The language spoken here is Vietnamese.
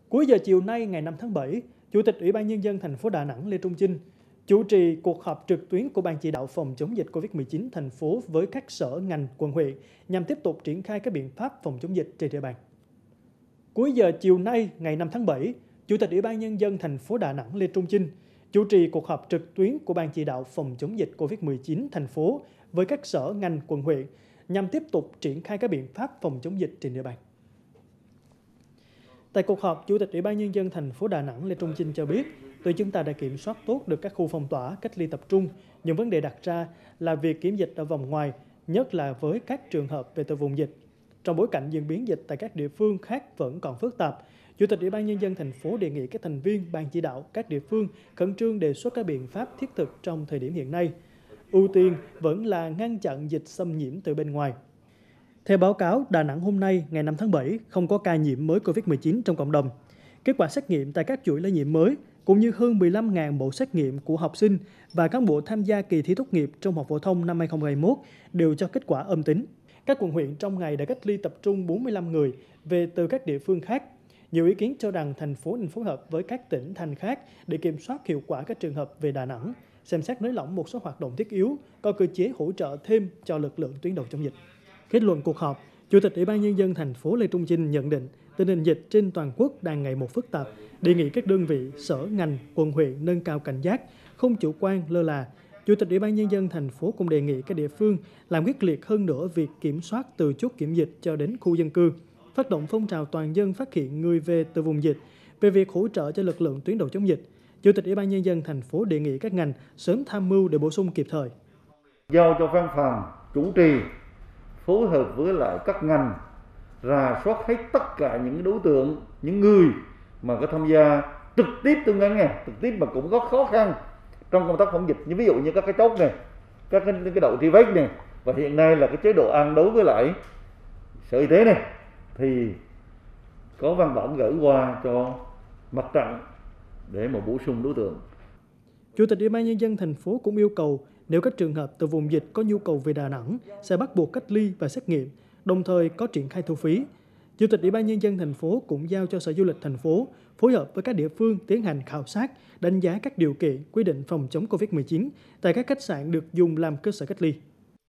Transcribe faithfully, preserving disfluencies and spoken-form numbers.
Cuối giờ chiều nay ngày năm tháng bảy, Chủ tịch Ủy ban Nhân dân thành phố Đà Nẵng Lê Trung Chinh chủ trì cuộc họp trực tuyến của Ban chỉ đạo phòng chống dịch Covid mười chín thành phố với các sở ngành quận huyện nhằm tiếp tục triển khai các biện pháp phòng chống dịch trên địa bàn. Cuối giờ chiều nay ngày năm tháng bảy, Chủ tịch Ủy ban Nhân dân thành phố Đà Nẵng Lê Trung Chinh chủ trì cuộc họp trực tuyến của Ban chỉ đạo phòng chống dịch Covid mười chín thành phố với các sở ngành quận huyện nhằm tiếp tục triển khai các biện pháp phòng chống dịch trên địa bàn. Tại cuộc họp, Chủ tịch Ủy ban Nhân dân thành phố Đà Nẵng Lê Trung Chinh cho biết, tuy chúng ta đã kiểm soát tốt được các khu phong tỏa, cách ly tập trung, nhưng vấn đề đặt ra là việc kiểm dịch ở vòng ngoài, nhất là với các trường hợp về từ vùng dịch. Trong bối cảnh diễn biến dịch tại các địa phương khác vẫn còn phức tạp, Chủ tịch Ủy ban Nhân dân thành phố đề nghị các thành viên ban chỉ đạo các địa phương khẩn trương đề xuất các biện pháp thiết thực trong thời điểm hiện nay. Ưu tiên vẫn là ngăn chặn dịch xâm nhiễm từ bên ngoài. Theo báo cáo, Đà Nẵng hôm nay, ngày năm tháng bảy, không có ca nhiễm mới Covid mười chín trong cộng đồng. Kết quả xét nghiệm tại các chuỗi lây nhiễm mới, cũng như hơn mười lăm nghìn bộ xét nghiệm của học sinh và cán bộ tham gia kỳ thi tốt nghiệp trung học phổ thông năm hai không hai mốt đều cho kết quả âm tính. Các quận huyện trong ngày đã cách ly tập trung bốn mươi lăm người về từ các địa phương khác. Nhiều ý kiến cho rằng thành phố nên phối hợp với các tỉnh thành khác để kiểm soát hiệu quả các trường hợp về Đà Nẵng, xem xét nới lỏng một số hoạt động thiết yếu, có cơ chế hỗ trợ thêm cho lực lượng tuyến đầu chống dịch. Kết luận cuộc họp, Chủ tịch Ủy ban Nhân dân thành phố Lê Trung Chinh nhận định tình hình dịch trên toàn quốc đang ngày một phức tạp, đề nghị các đơn vị, sở, ngành, quận huyện nâng cao cảnh giác, không chủ quan, lơ là. Chủ tịch Ủy ban Nhân dân thành phố cũng đề nghị các địa phương làm quyết liệt hơn nữa việc kiểm soát từ chốt kiểm dịch cho đến khu dân cư, phát động phong trào toàn dân phát hiện người về từ vùng dịch. Về việc hỗ trợ cho lực lượng tuyến đầu chống dịch, Chủ tịch Ủy ban Nhân dân thành phố đề nghị các ngành sớm tham mưu để bổ sung kịp thời. Giao cho văn phòng chủ trì phối hợp với lại các ngành rà soát hết tất cả những đối tượng, những người mà có tham gia trực tiếp tương ứng này, trực tiếp mà cũng có khó khăn trong công tác phòng dịch, như ví dụ như các cái chốt này, các cái, cái đội truy vết này, và hiện nay là cái chế độ ăn đối với lại Sở Y tế này thì có văn bản gửi qua cho mặt trận để mà bổ sung đối tượng. Chủ tịch Ủy ban Nhân dân thành phố cũng yêu cầu nếu các trường hợp từ vùng dịch có nhu cầu về Đà Nẵng sẽ bắt buộc cách ly và xét nghiệm, đồng thời có triển khai thu phí. Chủ tịch Ủy ban Nhân dân thành phố cũng giao cho Sở Du lịch thành phố phối hợp với các địa phương tiến hành khảo sát, đánh giá các điều kiện quy định phòng chống Covid mười chín tại các khách sạn được dùng làm cơ sở cách ly.